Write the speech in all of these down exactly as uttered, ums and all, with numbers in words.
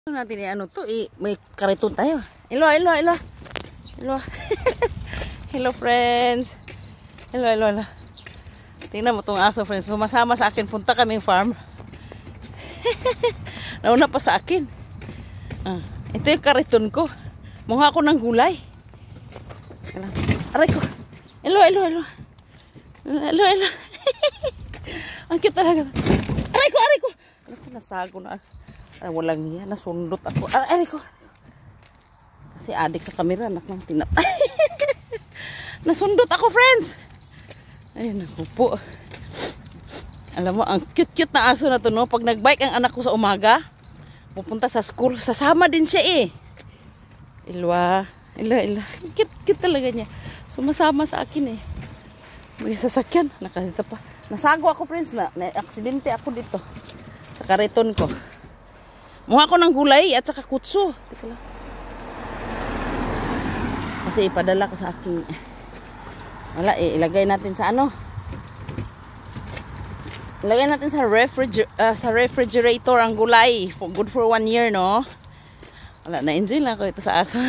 Natin ni ano to, eh, may kariton tayo. Hello, hello, hello. Hello. Hello friends. Hello, hello, hello. Tingnan mo tong aso friends. Sumasama sa akin. Punta kaming farm. Nauna pa sa akin. Ah, ito yung kariton ko. Mukha ko ng gulay. Aray ko. Hello, hello, hello. Hello, hello. Ang cute talaga. Aray ko, aray ko. Aray ko, nasago na. Ay, walang niya. Nasundot ako. Ay, ay ko. Kasi adik sa camera. Anak ng tinap. Nasundot ako, friends. Ay, naku po. Alam mo, ang cute-cute na aso na to, no? Pag nag-bike ang anak ko sa umaga, pupunta sa school, sasama din siya, eh. Ilwa. Ilwa, ilwa. Cute-cute talaga niya. Sumasama sa akin, eh. May sasakyan. Nakasita pa. Nasago ako, friends, na. Na-aksidente ako dito. Sa kariton ko. Mukha ko ng gulay at saka kutso. Teka lang. Kasi ipadala ko sa aking... Wala, eh, ilagay natin sa ano. Ilagay natin sa, refriger uh, sa refrigerator ang gulay. For, good for one year, no? Wala, na-enjoy lang ako dito sa aso.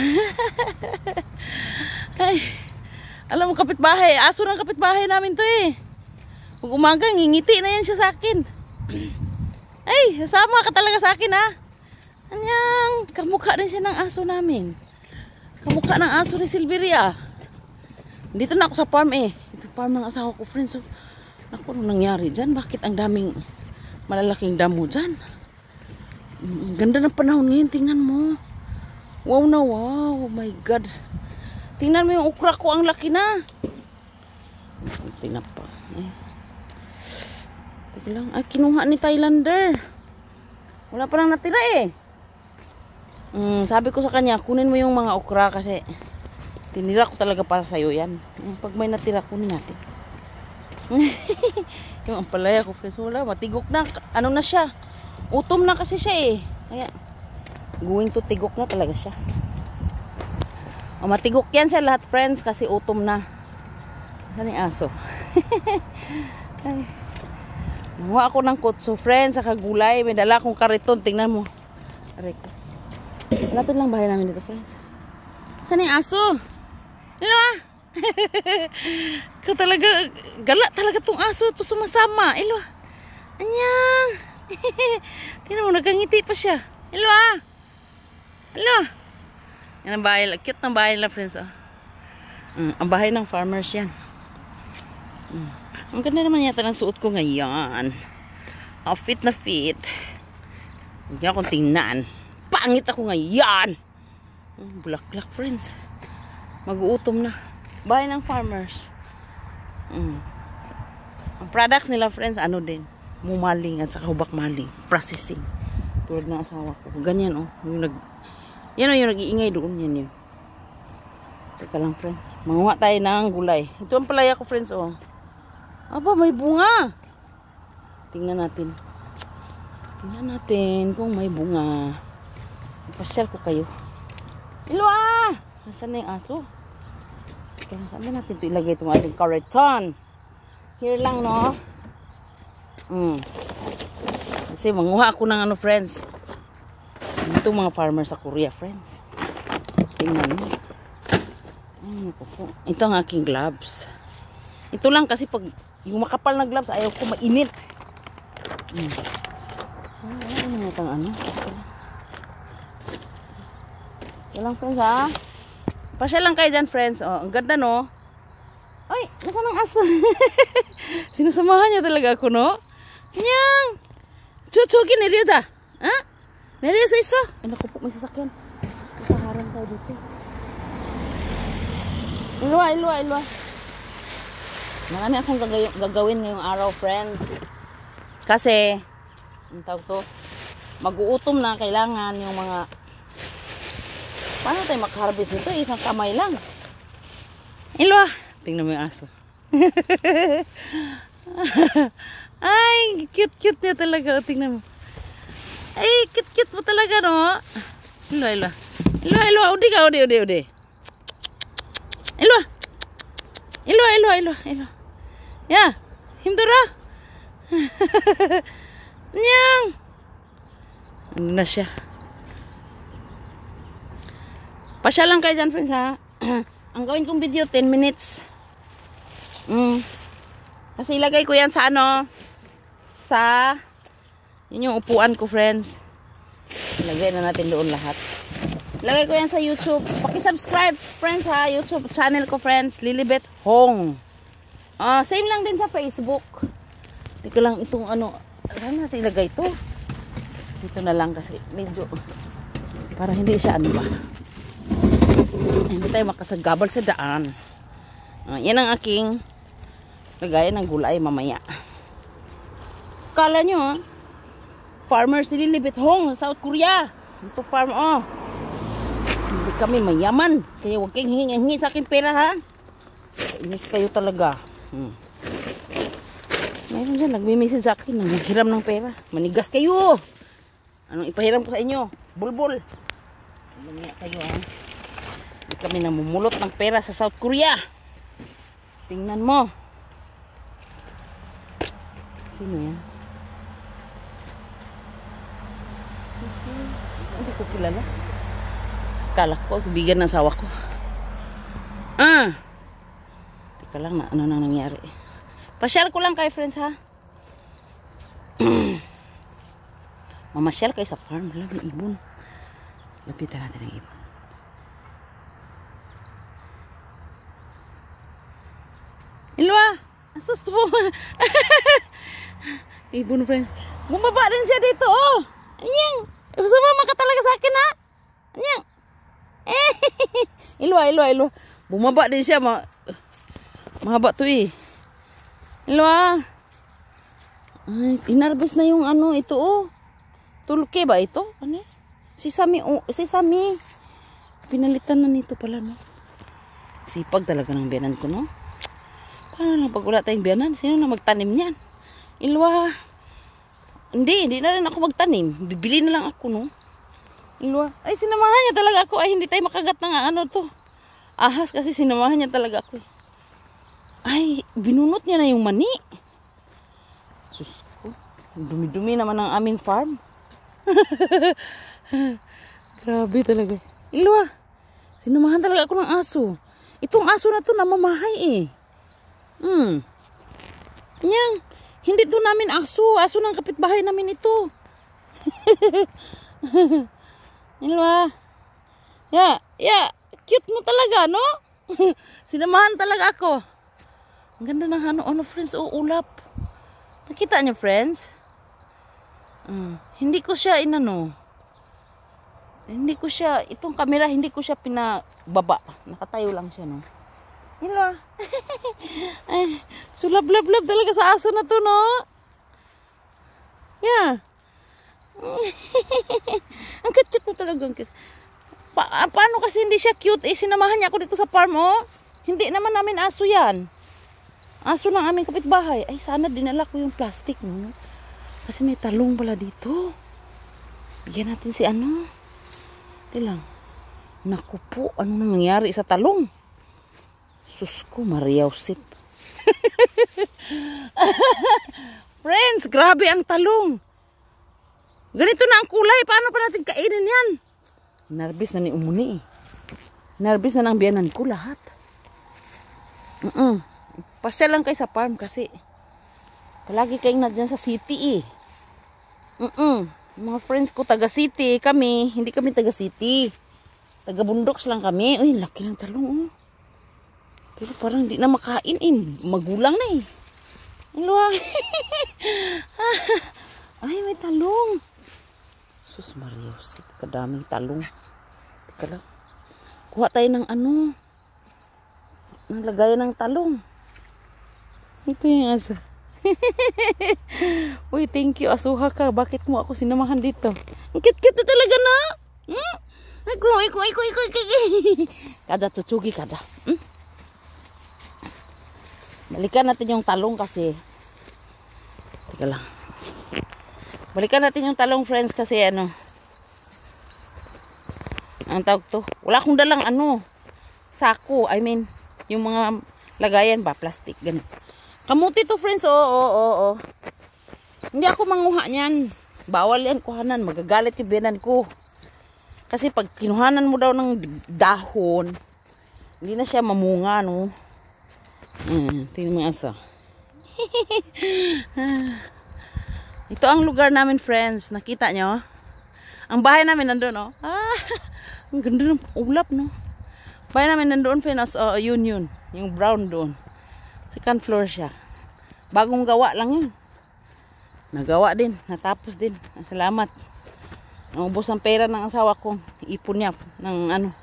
Ay, alam mo, kapitbahay. Aso ng kapitbahay namin to, eh. Pag umaga, ngingiti na yan siya sa akin. Ay, sasama ka talaga sa akin, ha? Anyang, kamukha din siya ng aso namin. Kamukha ng aso ni Silveria. Dito na ako sa farm, eh. Ito farm ng asawa ko, friends. So, ako, anong nangyari dyan? Bakit ang daming malalaking damo dyan? Ang ganda ng panahon ngayon. Tingnan mo. Wow na wow. Oh my God. Tingnan mo yung okra ko. Ang laki na. Tingnan pa. Ay. Tingnan lang. Ay, kinuha ni Thailander. Wala pa lang natira, eh. Mm, sabi ko sa kanya, kunin mo yung mga okra kasi tinira ko talaga para sa'yo yan. Pag may natira, kunin natin. Yung ampalaya ko, friends, wala, matigok na. Ano na siya? Utom na kasi siya, eh. Kaya, going to tigok na talaga siya. O, matigok yan siya lahat, friends, kasi utom na. Saan yung aso? Ay. Nakuha ako ng kutso, friends, saka gulay. May dala akong kariton, tingnan mo. Aray ko. Lapit lang bahay namin dito, friends. Saan yung aso? Hello, ah. Ikaw talaga, gala talaga tong aso. Ito sumasama. Hello. Anyang. Tingnan mo, nagkangiti pa siya. Hello, ah. Hello. Yan ang bahay. Cute ng bahay nila, friends, oh. Mm, ang bahay ng farmers yan. Mm. Ang ganda naman yata ng suot ko ngayon. Oh, fit na fit. Hindi akong tingnan. Pangit ako ngayon. Bulaklak, friends. Mag-uutom na. Bahay ng farmers. Mm. Ang products nila, friends, ano din? Mumaling at saka hubak maling. Processing. Tulad ng asawa ko. Ganyan, oh. Yung nag... Yan, oh, yung nag-iingay doon. Yan, yun. Teka lang, friends. Manguha tayo ng gulay. Ito ang palaya ko, friends, oh. Aba, may bunga. Tingnan natin. Tingnan natin kung may bunga. Ipasyal ko kayo. Hello, ah! Nasaan na yung aso? Kaya saan na natin ito ilagay itong ating kariton? Here lang, no? Hmm. Kasi manguha ako ng ano, friends. Ito mga farmers sa Korea, friends. Tingnan mo. Ay, naku po. Ito ang aking gloves. Ito lang kasi pag yung makapal na gloves, ayaw ko mainit. Hmm. Ay, ano nga itang ano? Walang friends, ha? Pasya lang kayo dyan, friends. Oh, ang ganda, no? Ay, nasaan ang aso? Sinasamahan niya talaga ako, no? Nyang! Chuchugi, neriyo dyan. Ha? Neriyo sa isa. Ay, naku po, may sasakyan. Kasaharang tayo dito. Ilwa, ilwa, ilwa. Marami akong gagawin ngayong araw, friends. Kasi, ang tawag to, mag-uutom na, kailangan yung mga... Paano tayo makaharvest nito? Isang kamay lang. Ilwa. Tingnan mo yung aso. Ay, cute-cute niya talaga. Tingnan mo. Ay, cute-cute mo talaga, no? Ilwa, ilwa. Ilwa, ilwa. Udi ka, udi, udi, udi. Ilwa. Ilwa, ilwa, ilwa, ilwa. Ya. Himdura. Nyang. Ano na siya? Pasya lang kayo dyan, friends, ha? Ang gawin kong video, ten minutes. Mm. Kasi ilagay ko yan sa ano, sa, yun yung upuan ko, friends. Ilagay na natin doon lahat. Ilagay ko yan sa YouTube. Paki-subscribe, friends, ha? YouTube channel ko, friends. Lilibet Hong. Uh, same lang din sa Facebook. Teka lang itong ano, saan natin ilagay ito? Dito na lang kasi medyo, para hindi siya ano ba. Hindi tayo makasagabal sa daan. Uh, yan ang aking lagayan ng gulay mamaya. Kala nyo, ha? Farmers si Lilibet Hong sa South Korea. Ito farm, oh. Hindi kami mayaman. Kaya huwag kayong hingi-hingi sa akin pera, ha? Inis kayo talaga. Hmm. Mayroon dyan, nagmimisis sa akin. Nanghiram ng pera. Manigas kayo. Anong ipahiram ko sa inyo? Bulbul. Maniya kayo, ha? Hindi kami namumulot ng pera sa South Korea. Tingnan mo. Sino yan? Hindi ko kilala. Kala ko, kaibigan ng asawa ko. Ah! Teka lang na, ano nang nangyari. Pa-share ko lang kayo, friends, ha? Mamasyal kayo sa farm. Wala, may ibon. Lapitan natin ang ibon. Ilwa! Asus po! Ibon, friends. Bumaba din siya dito, oh! Anyang! Sumama ka talaga sa akin, ha? Anyang! Eh! Ilwa, ilwa, ilwa. Bumaba din siya, ma... mahaba to, eh. Ilwa! Ay, inarbes na yung ano, ito, oh. Tulke ba ito? Ano? Sesame, oh. Sesame. Pinalitan na nito pala, no? Sipag talaga ng biyanan ko, no? Paano lang pag wala tayong biyanan? Sino na magtanim niyan? Ilwa. Hindi, hindi na rin ako magtanim. Bibili na lang ako, no? Ilwa. Ay, sinamahan niya talaga ako. Ay, hindi tayo makagat ng ano to. Ahas kasi sinamahan niya talaga ako. Ay, binunot niya na yung mani. Sus ko. Dumi-dumi naman ang aming farm. Grabe talaga. Ilwa. Sinamahan talaga ako ng aso. Itong aso na to namamahay eh. Hmm. Nyang. Hindi to namin aso. Aso ng kapitbahay namin ito. Ilwa. Ya, ya. Cute mo talaga, no? Sinamahan talaga ako. Ang ganda ng ano, ano friends, oh, ulap. Nakita niyo, friends? Uh, hindi ko siya inano. Hindi ko siya, itong camera, hindi ko siya pinababa. Nakatayo lang siya, no? Ilwa. Ay, sulab-lab-lab talaga sa aso na to, no? Yeah. Ang cute-cute mo talaga. Ang cute. Pa paano kasi hindi siya cute? Eh, sinamahan niya ako dito sa farm, oh. Hindi naman namin aso yan. Aso ng aming kapitbahay. Ay, sana dinala ko yung plastic, no? Kasi may talong pala dito. Bigyan natin si ano. Hindi lang. Naku po, ano nangyari sa talong? Sus ko, Mariausip. Friends, grabe ang talong. Ganito na ang kulay. Paano pa natin kainin yan? Narbis na ni Umuni. Narbis na ng biyanan ko lahat. Uh-uh. Pasya lang kayo sa farm kasi palagi kayong na dyan sa city eh. Uh-uh. Mga friends ko taga city. Kami, hindi kami taga city. Taga bundoks lang kami. Uy, laki ng talong, oh. Pero parang hindi na makain eh. Magulang na eh. Hello. Ay, may talong. Sus Marios, kadaming talong. Teka lang. Kuha tayo ng ano. Nalagayan ng talong. Ito yung asa. Uy, thank you, asuha ka. Bakit mo ako sinamahan dito? Ang kit-kit na talaga na. Hmm? Iko, iko, iko, iko, iko. Kada, tutsugi kada. Hmm? Balikan natin yung talong kasi. Teka lang. Balikan natin yung talong, friends, kasi ano. Ang tawag to. Wala akong dalang ano. Sako. I mean, yung mga lagayan ba, plastic, ganun. Kamuti to, friends. Oo, oo, oo, oo. Hindi ako manguha niyan. Bawal yan kuhanan. Magagalit yung biyanan ko. Kasi pag kinuhanan mo daw ng dahon, hindi na siya mamunga, no? Ayan, tingnan mo yung aso. Ito ang lugar namin, friends. Nakita nyo? Ang bahay namin nandun, no? Ah, ang ganda ng ulap, no? Bahay namin nandun, friends. Uh, yun, yun. Yung brown doon. Second floor siya. Bagong gawa lang yun. Nagawa din. Natapos din. Salamat. Naubos ang pera ng asawa ko. Ipon niya ng ano.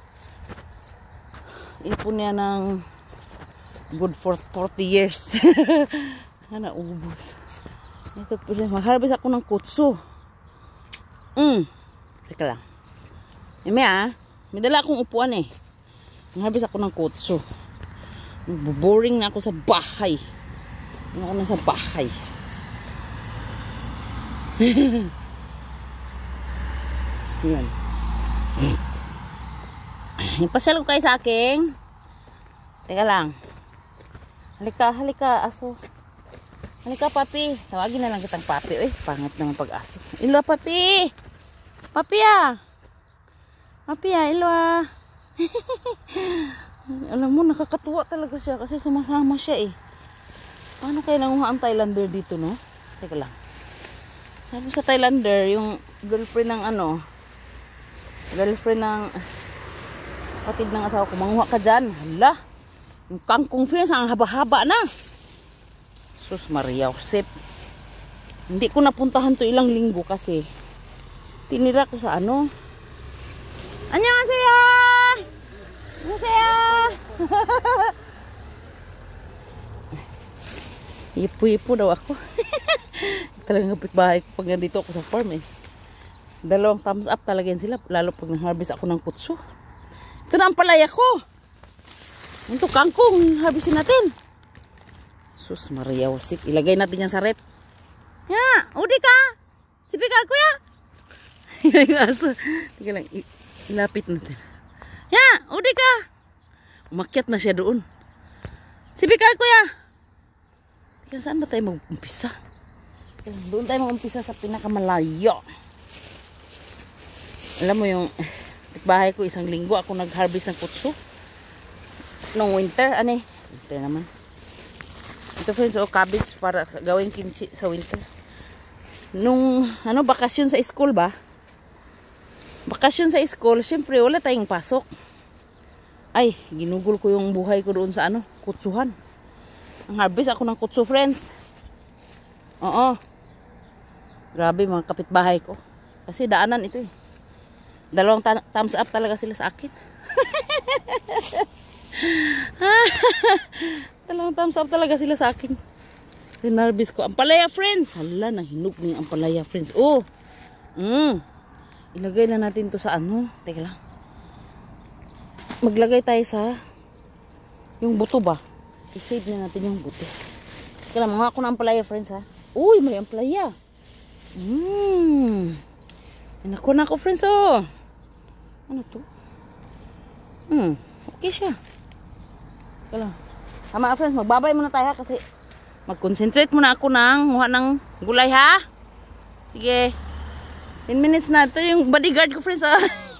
Ipon niya ng good for forty years. Naubos. Ito po siya. Mag-harvest ako ng kutso. Mm. Teka lang. Eh, may ah. May dala akong upuan eh. Mag-harvest ako ng kutso. Boring na ako sa bahay. Ano ako na sa bahay. Yan. Ipasyal ko kayo sa aking. Teka lang. Halika, halika, aso. Halika, papi. Tawagin na lang kitang papi. Uy, pangit naman pag-aso. Ilo, papi. Papi ah. Papi ah, ilo ah. Alam mo, nakakatuwa talaga siya kasi sumasama siya eh. Paano kaya nanguha ang Thailander dito, no? Teka lang. Sabi sa Thailander, yung girlfriend ng ano, girlfriend ng kapatid ng asawa ko, manguha ka dyan. Hala, yung kangkong friends, ang haba-haba na. Sus Maria Josep. Hindi ko napuntahan to ilang linggo kasi tinira ko sa ano. Annyeonghaseyo! Annyeonghaseyo! Ipo-ipo daw ako. Talagang kapitbahay ko pag nandito ako sa farm eh. Dalawang thumbs up talaga yan sila. Lalo pag nang-harvest ako ng kutso. Ito na ang palaya ko. Ito kangkong. Harvestin natin. Sus Maria Josep. Ilagay natin yan sa rep. Ya, udi ka. Sipikal ko ya. Yung aso. Tika lang. Ilapit natin. Ya, udi ka. Umakyat na siya doon. Sipikal ko ya. Tika, saan ba tayo mag-umpisa? Doon tayo mag-umpisa sa pinakamalayo. Alam mo yung bahay ko, isang linggo ako nag-harvest ng kutso. Nung winter, ano eh? Winter naman. Ito friends, o oh, cabbage para gawing kimchi sa winter. Nung, ano, bakasyon sa school ba? Bakasyon sa school, syempre wala tayong pasok. Ay, ginugol ko yung buhay ko doon sa ano, kutsuhan. Ang harvest ako ng kutso, friends. Oo. Grabe mga kapitbahay ko. Kasi daanan ito eh. Dalawang thumbs up talaga sila sa akin. Dalawang thumbs up talaga sila sa akin. Sinarbis ko. Ampalaya, friends. Hala, nahinog mo yung ampalaya, friends. Oh. Mm. Ilagay na natin to sa ano. Teka lang. Maglagay tayo sa yung buto ba? I-save na natin yung buto. Teka lang, mga ako na ampalaya, friends ha. Uy, may ampalaya. Hmm. Naku na ako, friends, oh. Ano to? Hmm. Okay siya. Teka lang. Tama, friends. Magbabay muna tayo ha, kasi mag-concentrate muna ako ng muha ng gulay, ha? Sige. ten minutes na. Ito yung bodyguard ko, friends, ha?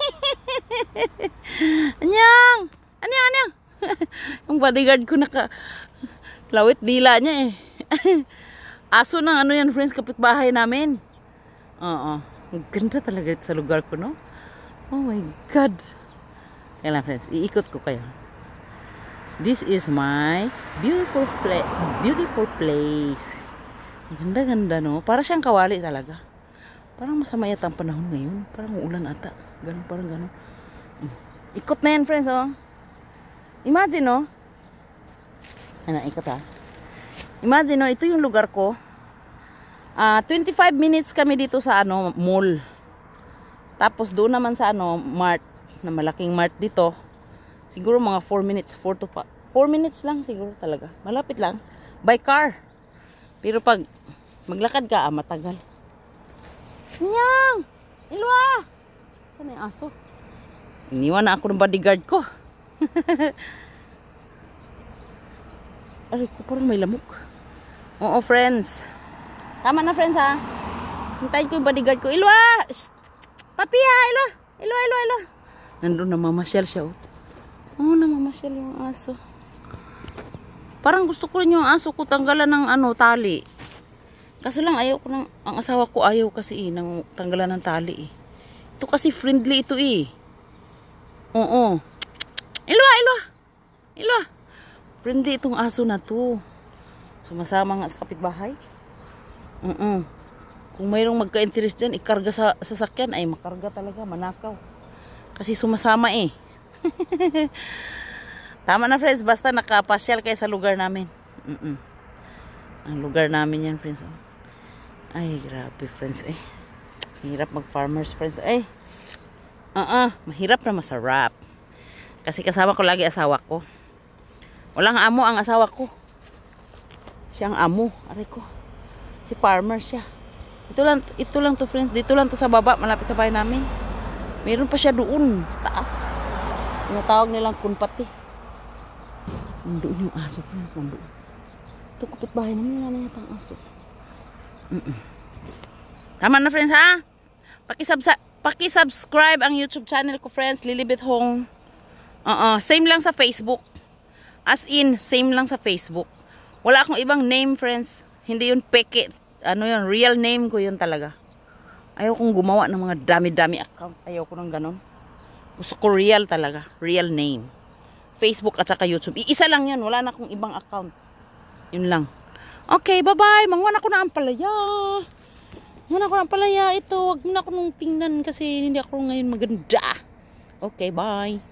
Anyang! Anyang, anyang! Yung bodyguard ko naka lawit dila niya, eh. Aso ng ano yan, friends, kapitbahay namin. Oo. Ganda talaga sa lugar ko, no? Oh my God. Kaya lang, friends, iikot ko kayo. This is my beautiful place. Beautiful place. Ganda-ganda, no? Para siyang kawali talaga. Parang masama yata ang panahon ngayon. Parang ulan ata. Ganun, parang ganun. Ikot na yan, friends, oh. Imagine, no? Ano, ikot, ha? Imagine, no? Ito yung lugar ko. Uh, twenty-five minutes kami dito sa, ano, mall. Tapos, doon naman sa, ano, mart. Na malaking mart dito. Siguro mga four minutes. four to five. four minutes lang siguro talaga. Malapit lang. By car. Pero pag maglakad ka, ah, matagal. Nyang! Ilwa! Saan yung aso? Iniwan na ako ng bodyguard ko. Aray ko, parang may lamok. Oo, friends. Tama na, friends, ha? Hintayin ko yung bodyguard ko. Ilwa! Shh! Papi, ha? Ilwa! Ilo, ilo, ilo. Nandun namamasyal siya, oh. Oh, namamasyal yung aso. Parang gusto ko rin yung aso ko tanggalan ng ano, tali. Kaso lang ayaw ko ng, ang asawa ko ayaw kasi eh, ng tanggalan ng tali eh. Ito kasi friendly ito eh. Oo. Ilwa, ilwa. Ilwa. Friendly itong aso na to. Sumasama nga sa kapitbahay. Oo. Kung mayroong magka-interest dyan, ikarga sa sasakyan, ay makarga talaga, manakaw. Kasi sumasama eh. Tama na friends, basta nakapasyal kayo sa lugar namin. Mm-mm. Ang lugar namin yan friends. Ay grabe friends eh. Mahirap mag farmers friends eh. Uh-uh, mahirap na masarap. Kasi kasama ko lagi asawa ko. Walang amo ang asawa ko. Siya ang amo, aray ko. Si farmer siya. Ito lang, ito lang to friends, dito lang to sa baba, malapit sa bahay namin. Meron pa siya doon sa taas. Tinatawag nilang kunpati. Nandoon yung aso, friends. Nandoon. Ito kapitbahay namin. Wala na yata ang aso. Mm -mm. Tama na, friends, ha? Pakisubscribe Paki-subscribe ang YouTube channel ko, friends. Lilibet Hong. Uh -uh. Same lang sa Facebook. As in, same lang sa Facebook. Wala akong ibang name, friends. Hindi yun peke. Ano yun? Real name ko yun talaga. Ayaw kong gumawa ng mga dami-dami account. Ayaw ko ng ganon. Gusto ko real talaga. Real name. Facebook at saka YouTube. Iisa lang yun. Wala na akong ibang account. Yun lang. Okay, bye-bye. Manguha na ako na ang palaya. Manguha na ako na ang palaya. Ito, wag mo na ako nung tingnan kasi hindi ako ngayon maganda. Okay, bye.